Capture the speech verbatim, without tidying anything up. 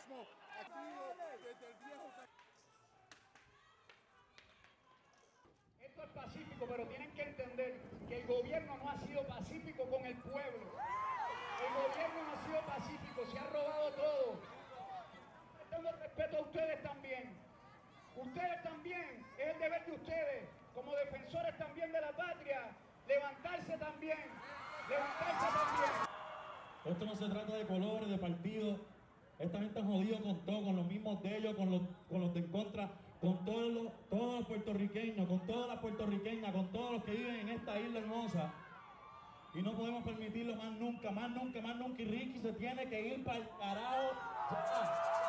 mismo activo desde el viejo. Esto es pacífico, pero tienen que entender que el gobierno no ha sido pacífico con el pueblo. El gobierno no ha sido pacífico, se ha robado todo. Tengo respeto a ustedes también. Ustedes también, es el deber de ustedes, como defensores también de la patria, levantarse también, levantarse también. Esto no se trata de colores, de partidos. Esta gente ha jodido con todo, con los mismos de ellos, con los, con los de en contra, con todos los, todos los puertorriqueños, con todas las puertorriqueñas, con todos los que viven en esta isla hermosa. Y no podemos permitirlo más nunca, más nunca, más nunca. Y Ricky se tiene que ir para el carajo ya.